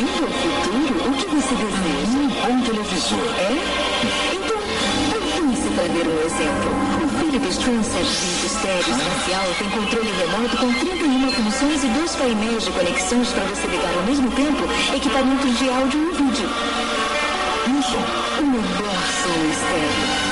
Vindo ao futuro, o que você deseja? Um televisor. É? Então, avance para ver um exemplo. O Philips Transat 20 estéreo espacial tem controle remoto com 31 funções e 2 painéis de conexões para você ligar ao mesmo tempo equipamentos de áudio e vídeo. E o som? O melhor som estéreo.